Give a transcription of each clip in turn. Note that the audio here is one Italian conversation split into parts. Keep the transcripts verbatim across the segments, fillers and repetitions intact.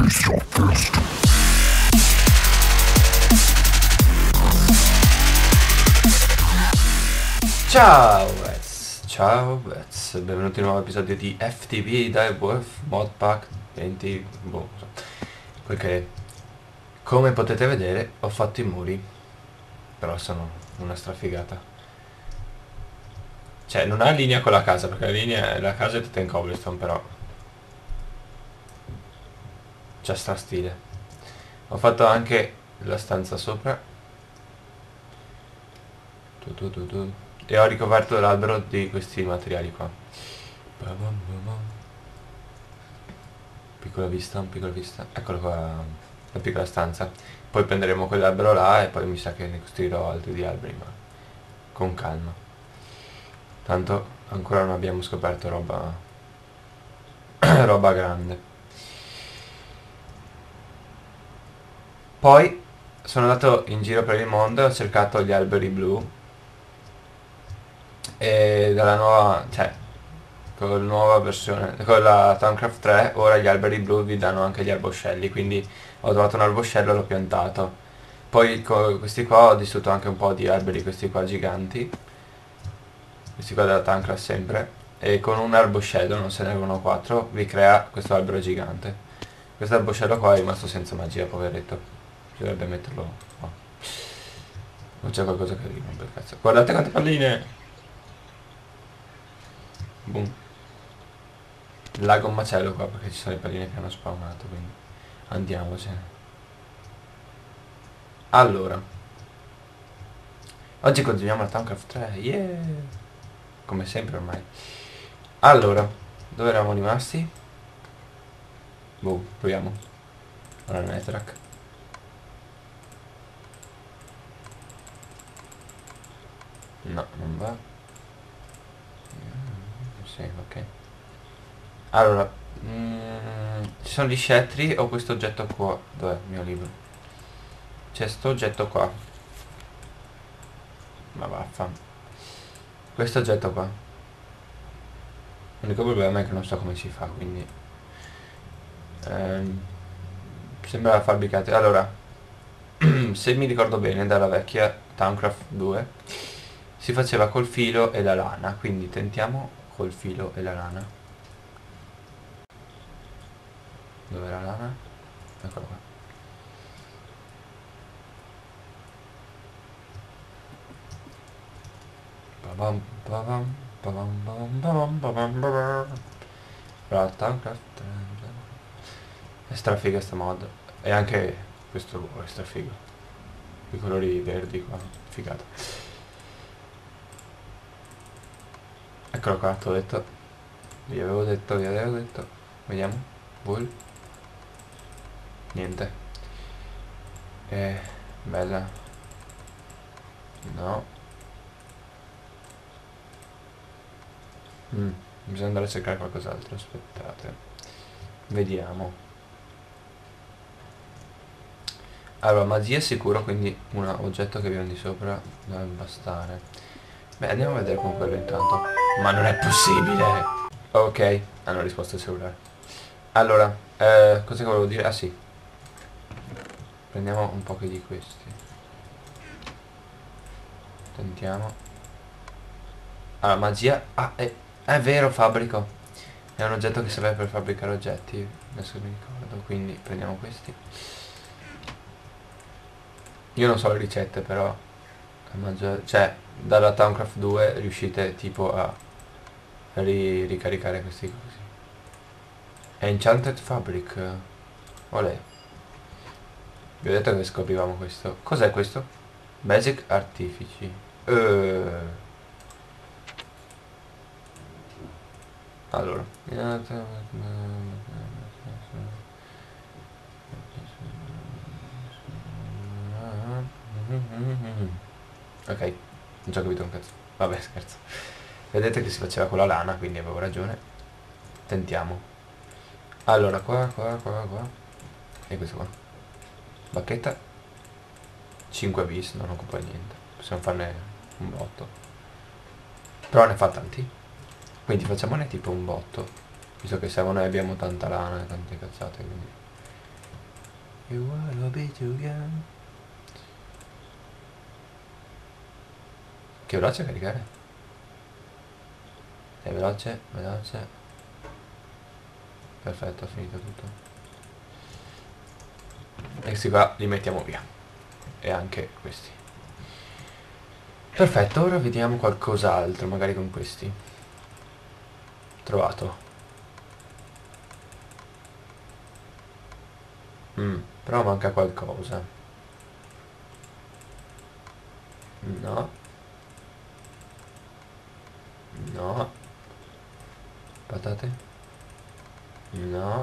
Ciao Wes, ciao Wes, benvenuti in un nuovo episodio di F T V Direwolf Modpack venti, boh, non so. Perché come potete vedere ho fatto i muri, però sono una strafigata. Cioè non ha linea con la casa, perché la linea, la casa è tutta in cobblestone, però c'è sta stile. Ho fatto anche la stanza sopra. Tu, tu, tu, tu. E ho ricoperto l'albero di questi materiali qua. Piccola vista, piccola vista. Eccolo qua, la piccola stanza. Poi prenderemo quell'albero là e poi mi sa che ne costruirò altri di alberi, ma con calma. Tanto ancora non abbiamo scoperto roba roba grande. Poi sono andato in giro per il mondo e ho cercato gli alberi blu. E dalla nuova, cioè, con la nuova versione, con la Thaumcraft tre, ora gli alberi blu vi danno anche gli arboscelli, quindi ho trovato un arboscello e l'ho piantato. Poi con questi qua ho distrutto anche un po' di alberi, questi qua giganti, questi qua della Thaumcraft sempre, e con un arboscello, non se ne avevano quattro, vi crea questo albero gigante. Questo arboscello qua è rimasto senza magia, poveretto. Bisognerebbe metterlo qua. Non c'è qualcosa che gli rompe il cazzo. Guardate quante palline! Boom. Lago un macello qua perché ci sono le palline che hanno spawnato, quindi andiamocene. Allora, oggi continuiamo la Thaumcraft tre, yeah! Come sempre ormai. Allora, dove eravamo rimasti? Boh, proviamo. Ora Netherrack. No, non va. Sì, ok. Allora, mm, ci sono gli scettri o questo oggetto qua? Dov'è il mio libro? C'è sto oggetto qua. Ma vaffa. Questo oggetto qua. L'unico problema è che non so come si fa, quindi ehm, sembra fabbricate. Allora, se mi ricordo bene dalla vecchia Thaumcraft due si faceva col filo e la lana, quindi tentiamo col filo e la lana. Dov'è la lana? Eccola qua. Babam, babam, babam, babam, babam, babam, babam. Brava Thaumcraft. È strafiga sta mod. E anche questo luogo è strafigo. I colori verdi qua, figata. Eccolo qua, ti ho detto. Vi avevo detto, vi avevo detto. Vediamo. Wool. Niente. Eh, bella. No. Mm, bisogna andare a cercare qualcos'altro, aspettate. Vediamo. Allora, magia sicuro, quindi un oggetto che abbiamo di sopra deve bastare. Beh, andiamo a vedere con quello intanto. Ma non è possibile! Ok, hanno risposto il cellulare. Allora, eh, cosa che volevo dire? Ah sì. Prendiamo un po' di questi. Tentiamo. Allora, magia. Ah, è, è vero, fabbrico. È un oggetto che serve per fabbricare oggetti. Adesso mi ricordo, quindi prendiamo questi. Io non so le ricette, però cioè dalla Thaumcraft due riuscite tipo a ri ricaricare questi cosi. Enchanted Fabric. Olè. Vi ho detto che scoprivamo questo. Cos'è questo? Basic Artifici. Uh. Allora. Ok, non ci ho capito un cazzo. Vabbè, scherzo. Vedete che si faceva con la lana, quindi avevo ragione. Tentiamo. Allora, qua, qua, qua, qua. E questo qua. Bacchetta. cinque bis, non occupa niente. Possiamo farne un botto. Però ne fa tanti. Quindi facciamone tipo un botto. Visto che siamo noi abbiamo tanta lana e tante cazzate, quindi You wanna be together. Che veloce a caricare. È veloce, veloce. Perfetto, ho finito tutto. E questi qua li mettiamo via. E anche questi. Perfetto, ora vediamo qualcos'altro, magari con questi. Trovato. Mm, però manca qualcosa. No. No. Patate? No.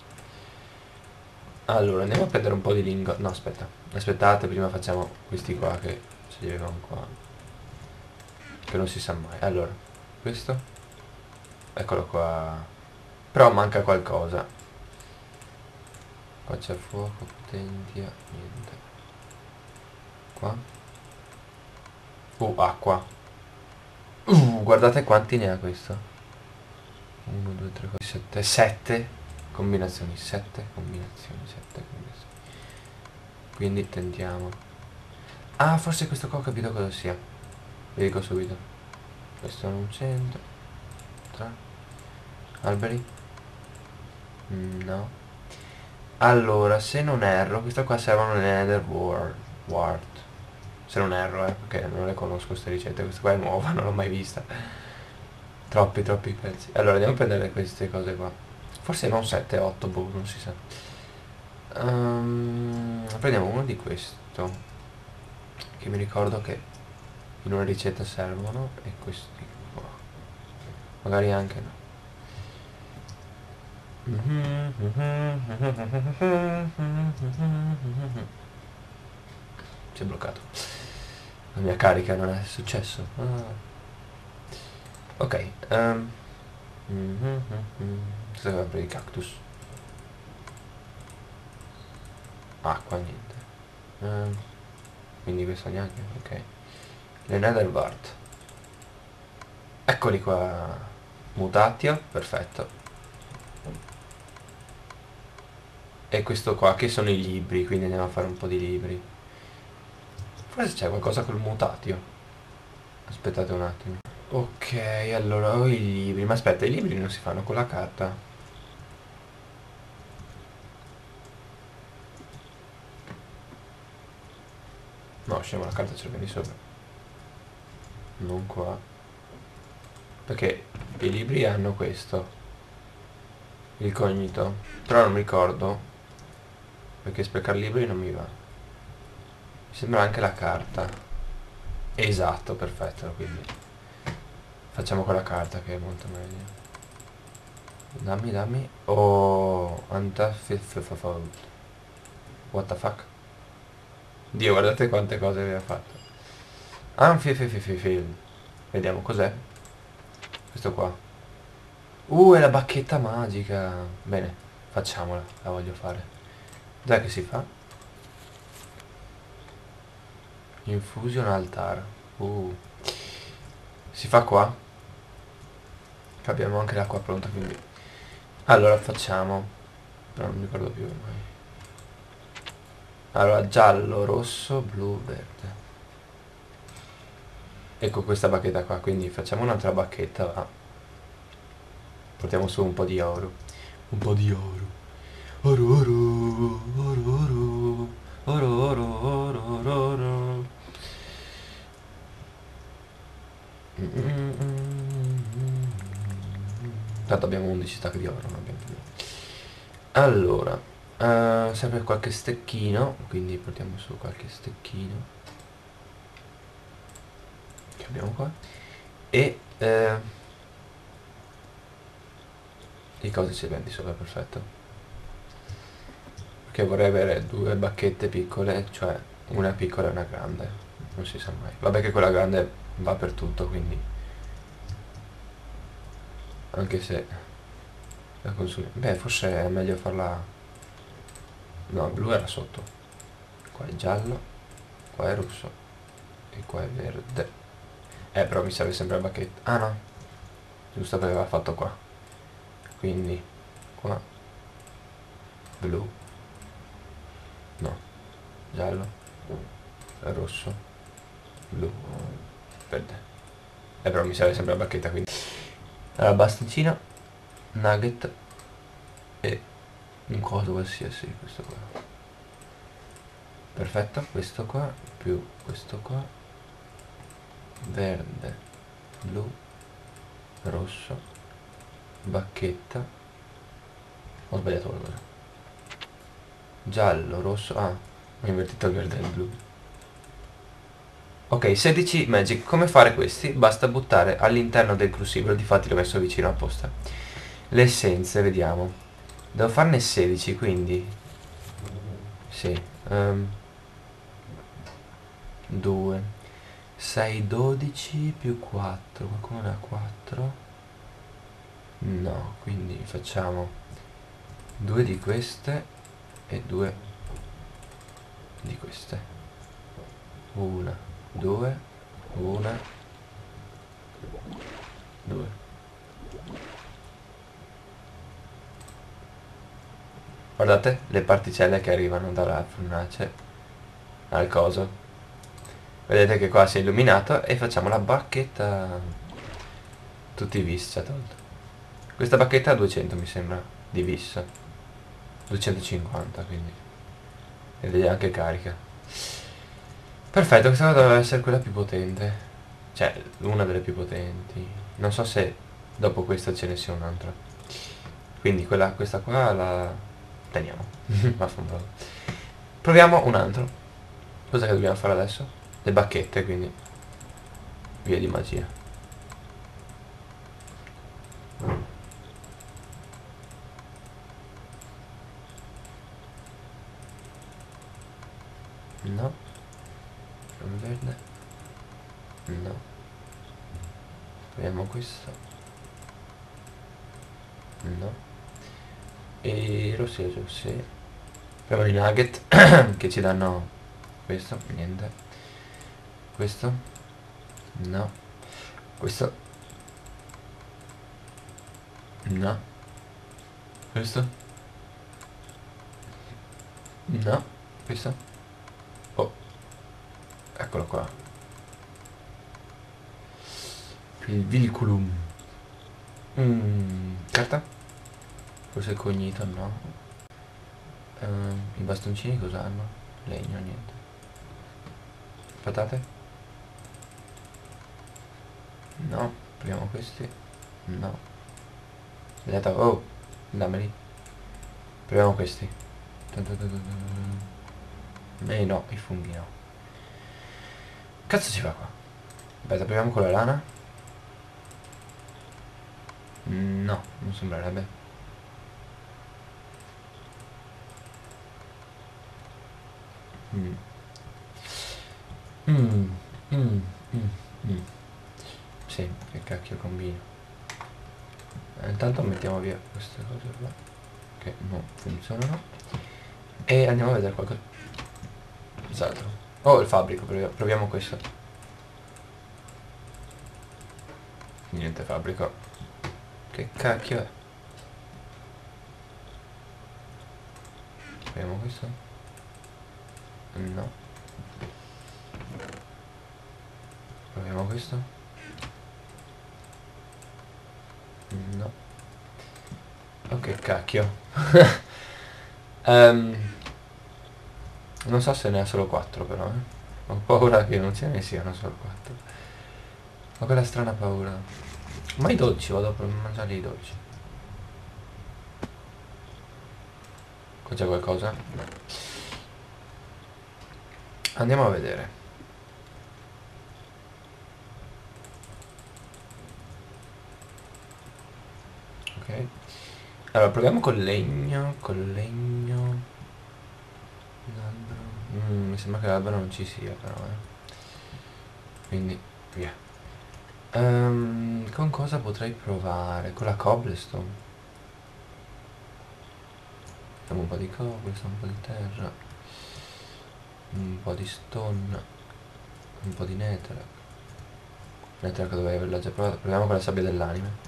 Allora, andiamo a prendere un po' di lingotti. No, aspetta. Aspettate, prima facciamo questi qua che se li avevamo qua. Che non si sa mai. Allora, questo. Eccolo qua. Però manca qualcosa. Qua c'è fuoco, potentia, niente. Qua. Uh, acqua. Uh, guardate quanti ne ha questo. uno, due, tre, quattro, sette. sette combinazioni. sette combinazioni. sette combinazioni. Quindi tentiamo. Ah, forse questo qua ho capito cosa sia. Vi dico subito. Questo non c'entra. Tra. Alberi? Mm, no. Allora, se non erro, questa qua servono nelle Nether Ward. Ward. Se non erro, eh, perché non le conosco queste ricette. Questa qua è nuova, non l'ho mai vista. Troppi, troppi pezzi. Allora, andiamo a prendere queste cose qua. Forse non sette, otto, boh, non si sa. Um, prendiamo uno di questo. Che mi ricordo che in una ricetta servono. E questi qua. Magari anche no. Si è bloccato. La mia carica non è successo. Ah. Ok. Um. Questo è per i cactus. Acqua, niente. Um. Quindi questo neanche. Ok. Le Nether Wart. Eccoli qua. Mutatio. Perfetto. E questo qua che sono i libri. Quindi andiamo a fare un po' di libri. Forse c'è qualcosa col mutatio. Aspettate un attimo. Ok, allora ho i libri. Ma aspetta, i libri non si fanno con la carta. No, scemo, la carta ce la prendi sopra. Non qua. Perché i libri hanno questo. Il cognito. Però non mi ricordo. Perché sprecare libri non mi va. Mi sembra anche la carta. Esatto, perfetto, quindi facciamo con la carta che è molto meglio. Dammi, dammi. Oh, Antafifafold. What the fuck? Dio, guardate quante cose aveva fatto. Anfifififil. Vediamo cos'è. Questo qua. Uh, è la bacchetta magica. Bene, facciamola, la voglio fare. Dov'è che si fa? Infusion altar. Uh. Si fa qua? Che abbiamo anche l'acqua pronta, quindi. Allora facciamo. Però non mi ricordo più ormai. Allora, giallo, rosso, blu, verde. Ecco questa bacchetta qua, quindi facciamo un'altra bacchetta, va. Portiamo su un po' di oro. Un po' di oro. Oro, oro, oro, oro, oro, oro, oro, oro, oro. Tanto abbiamo undici stack di oro, non abbiamo più. Allora, uh, sempre qualche stecchino, quindi portiamo su qualche stecchino. Che abbiamo qua. E eh, i cosi si vendi sopra, perfetto. Perché vorrei avere due bacchette piccole, cioè una piccola e una grande. Non si sa mai. Vabbè che quella grande va per tutto, quindi. Anche se la consumi. Beh, forse è meglio farla. No, blu era sotto. Qua è giallo, qua è rosso e qua è verde. Eh, però mi serve sempre la bacchetta. Ah no, giusto perché aveva fatto qua. Quindi qua blu No. Giallo. Rosso. Blu. Verde. Eh però mi serve sempre la bacchetta, quindi. Allora, bastoncino. Nugget. E un coso qualsiasi, questo qua. Perfetto, questo qua. Più questo qua. Verde. Blu. Rosso. Bacchetta. Ho sbagliato qualcosa. Giallo, rosso. Ah, ho invertito il verde e il blu. Ok, sedici magic. Come fare questi? Basta buttare all'interno del crucibolo. Difatti l'ho messo vicino apposta. Le essenze, vediamo. Devo farne sedici, quindi sì, um, due, sei, dodici più quattro. Qualcuno ne ha quattro? No, quindi facciamo due di queste e due di queste. Una, due, una, due. Guardate le particelle che arrivano dalla fornace al coso. Vedete che qua si è illuminato e facciamo la bacchetta. Tutti i vis ci ha tolto. Questa bacchetta ha duecento mi sembra di vis. duecentocinquanta quindi. Ed è anche carica. Perfetto, questa qua doveva essere quella più potente. Cioè, una delle più potenti. Non so se dopo questa ce ne sia un'altra. Quindi quella, questa qua la teniamo. Vaffanculo. Proviamo un altro. Cosa che dobbiamo fare adesso? Le bacchette, quindi. Via di magia. No. Un verde. No. Proviamo questo. No. E i rossi e giussi. Proviamo i nugget che ci danno questo. Niente. Questo. No. Questo. No. Questo. No. Questo. Oh. Eccolo qua. Il vinculum. Mm, carta? Forse il cognito, no. Ehm, I bastoncini cosa hanno? Legno, niente. Patate? No. Proviamo questi. No. Vedete? Oh, dammeli. Proviamo questi. Eh no, i funghi no. Cazzo si fa qua? Aspetta, proviamo con la lana. No, non sembrerebbe. Mm. Mm, mm, mm, mm. Sì, che cacchio combino. Eh, intanto mettiamo via queste cose qua che non funzionano e andiamo a vedere qualcos'altro. Oh, il fabbrico, proviamo, proviamo questo. Niente fabbrico. Che cacchio è? Proviamo questo. No. Proviamo questo. No. Oh, che cacchio. um, non so se ne ha solo quattro però, eh. Ho paura che non ce ne siano solo quattro. Ho quella strana paura. Ma i dolci, vado a mangiare i dolci. Qua c'è qualcosa? Andiamo a vedere. Ok. Allora, proviamo col legno. Col legno. L'albero. Mm, mi sembra che l'albero non ci sia però, eh. Quindi, via. Um, con cosa potrei provare? Con la cobblestone. Facciamo un po' di cobblestone, un po' di terra. Un po' di stone. Un po' di nether. Nether che dovevo averla già provata. Proviamo con la sabbia dell'anime.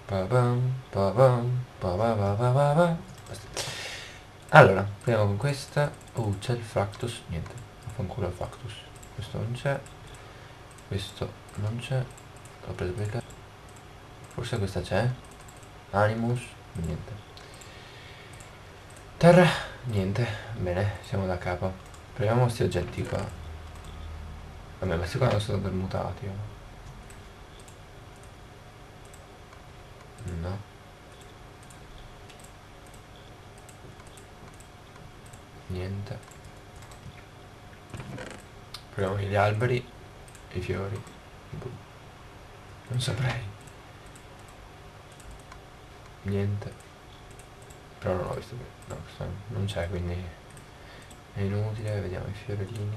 Pa-pam, pa-pam, pa-pa-pa-pa-pa-pa. Basta. Allora, proviamo con questa. Oh, c'è il Fractus. Niente, affanculo il Fractus. Questo non c'è. Questo non c'è. L'ho preso per il ca- Forse questa c'è. Animus. Niente. Terra. Niente. Bene, siamo da capo. Proviamo questi oggetti qua. Vabbè, questi qua non sono permutati. Oh. No. Niente. Proviamo gli alberi. I fiori. Boh. Non saprei. Niente. Però non ho visto che... No, questo non c'è, quindi è inutile. Vediamo i fiorellini.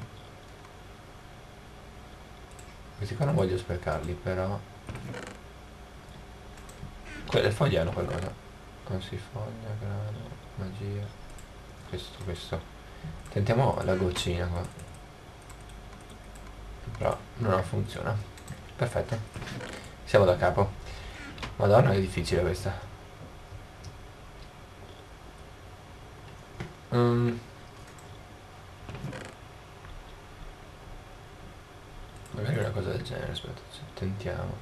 Questi qua non voglio sprecarli, però... Quelle foglie hanno qualcosa. Consi foglia, grano, magia. Questo, questo. Tentiamo la goccina qua. Però non funziona. Perfetto. Siamo da capo. Madonna, è difficile questa. Mm. Magari una cosa del genere, aspetta, tentiamo.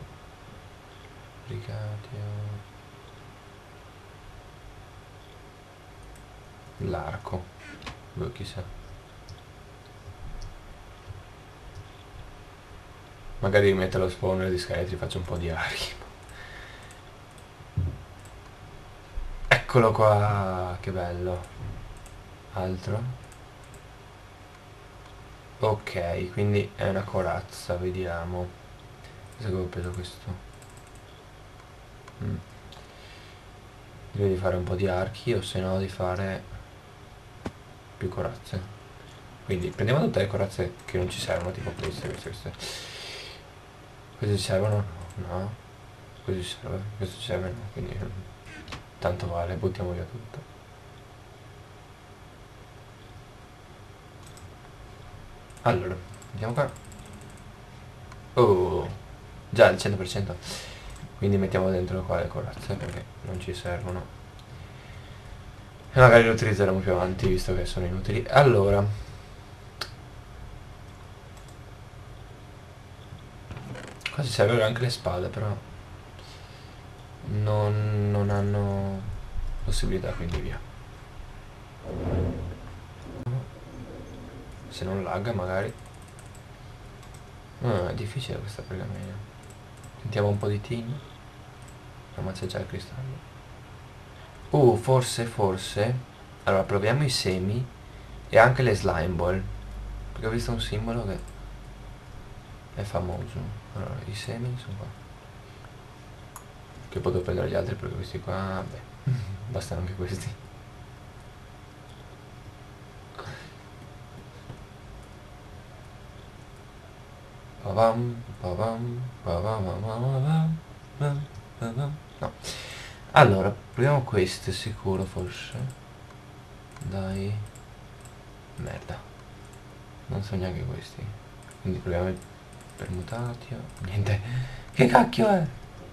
Ricatio. L'arco. Boh, chissà. Magari metto lo spawner di scheletri, faccio un po' di archi. Eccolo qua, che bello. Altro. Ok, quindi è una corazza, vediamo. Cosa che ho preso questo? Mm. Direi di fare un po' di archi o se no di fare più corazze. Quindi prendiamo tutte le corazze che non ci servono, tipo queste, queste, queste. Queste ci servono? No. Questo ci serve, questo ci serve no, quindi tanto vale, buttiamo via tutto. Allora, vediamo qua. Oh, già il cento per cento. Quindi mettiamo dentro qua le corazze perché non ci servono. E magari le utilizzeremo più avanti visto che sono inutili. Allora. Qua ci servono anche le spade però. Non, non hanno possibilità, quindi via. Se non lagga magari. Ah, è difficile questa pergamena. Sentiamo un po' di tin. No, ma c'è già il cristallo. Uh, forse, forse. Allora, proviamo i semi e anche le slime ball. Perché ho visto un simbolo che è famoso. Allora, i semi sono qua. Che potevo prendere gli altri perché questi qua, beh, bastano anche questi. Pavam, pavam, pavam, pavam, pavam, pavam. No. Allora, proviamo questo, sicuro forse. Dai. Merda. Non so neanche questi. Quindi proviamo il permutatio. Niente. Che cacchio è?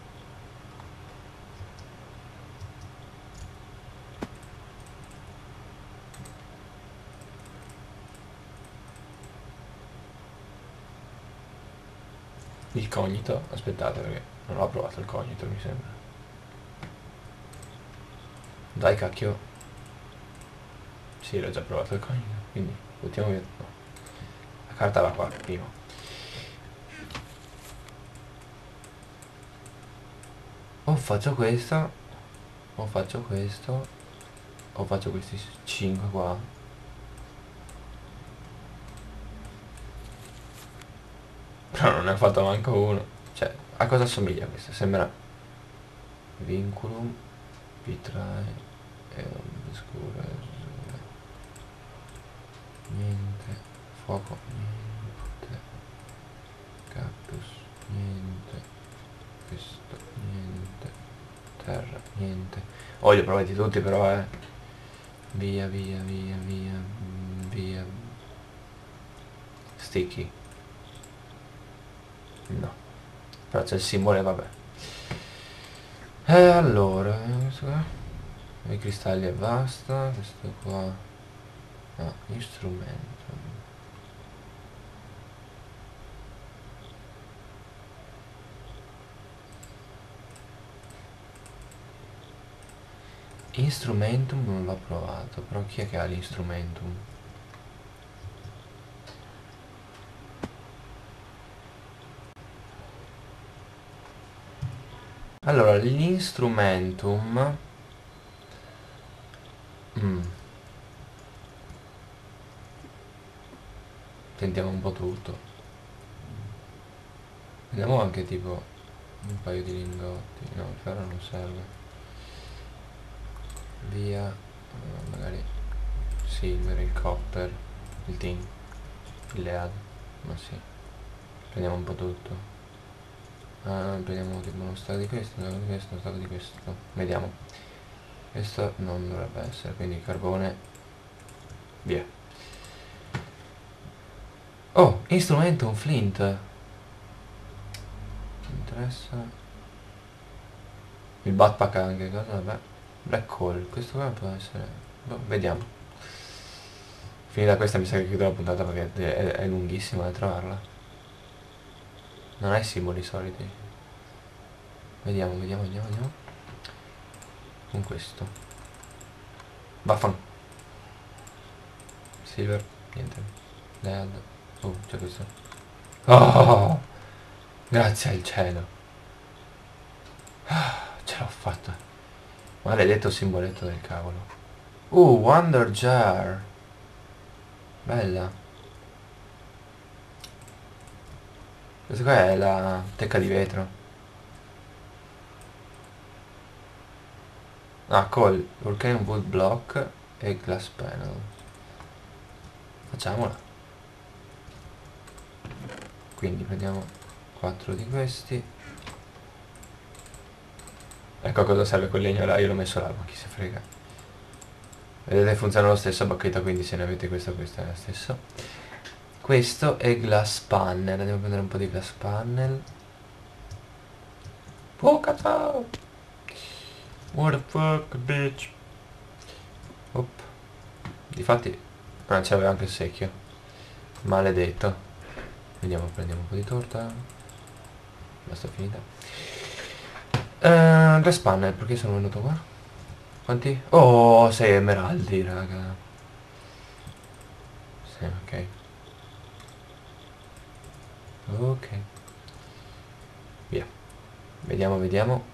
Il cognito. Aspettate perché non ho provato il cognito, mi sembra. Dai cacchio. Sì, l'ho già provato il cognito. Quindi buttiamo via. No. La carta va qua, prima. O faccio questo. O faccio questo. O faccio questi cinque qua. Però non ne ho fatto manco uno. Cioè, a cosa assomiglia questo? Sembra vinculum, vitrae e scuro. Niente. Fuoco, niente. Cactus, niente. Questo, niente. Terra, niente. Oh, li ho provati tutti però, eh. Via, via, via, via, via. Sticky. No. Però c'è il simbolo e vabbè. E allora, questo qua, i cristalli e basta, questo qua, no, gli strumenti. Instrumentum non l'ho provato, però chi è che ha l'instrumentum? Allora, l'instrumentum... Mm. Tentiamo un po' tutto. Vediamo anche tipo un paio di lingotti. No, il ferro non serve. Via. eh, Magari silver, il copper, il tin, il lead. Ma sì. Prendiamo un po' tutto. Ah, prendiamo tipo uno stato di questo, uno stato di questo, uno stato di questo. Vediamo. Questo non dovrebbe essere, quindi carbone. Via. Oh, instrumentum, flint. Mi interessa. Il backpack anche, cosa? Vabbè. Black hole, questo qua può essere... Boh, vediamo. Finita questa mi sa che chiudo la puntata perché è, è lunghissima da trovarla. Non hai simboli soliti. Vediamo, vediamo, vediamo, vediamo. Con questo. Baffan. Silver, niente. Lead. Oh, c'è questo. Oh! Grazie al cielo. Ce l'ho fatta. Maledetto simboletto del cavolo. Uh, Wonder Jar. Bella. Questa qua è la tecca di vetro. Ah, col Volcanic Wood Block e Glass Panel. Facciamola. Quindi prendiamo quattro di questi. Ecco a cosa serve quel legno là, io l'ho messo là, ma chi se frega. Vedete funziona lo stesso a bacchetta, quindi se ne avete questo, questo è lo stesso. Questo è Glass Panel, andiamo a prendere un po' di Glass Panel. Oh cazzo! What the fuck, bitch! Op. Difatti, ah, c'aveva anche il secchio. Maledetto. Vediamo, prendiamo un po' di torta. Basta, finita. Uh, Glass Panel, perché sono venuto qua? Quanti? Oh, sei emeraldi, raga. Sì, ok. Ok. Via. Vediamo, vediamo.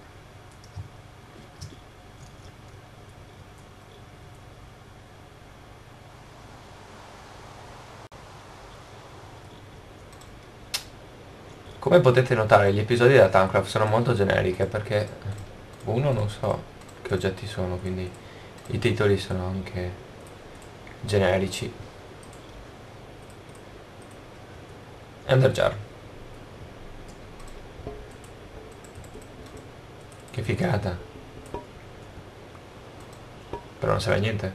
Come potete notare, gli episodi della Thaumcraft sono molto generiche perché uno non so che oggetti sono, quindi i titoli sono anche generici. Ender Jar. Che figata. Però non serve a niente.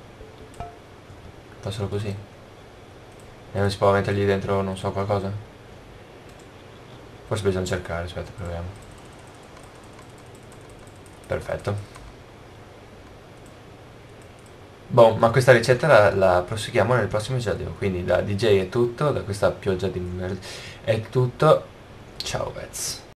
Fa solo così. E non si può mettergli dentro, non so, qualcosa? Forse bisogna cercare, aspetta, proviamo. Perfetto. Boh, ma questa ricetta la, la proseguiamo nel prossimo episodio. Quindi da D J è tutto, da questa pioggia di merda è tutto. Ciao, pets.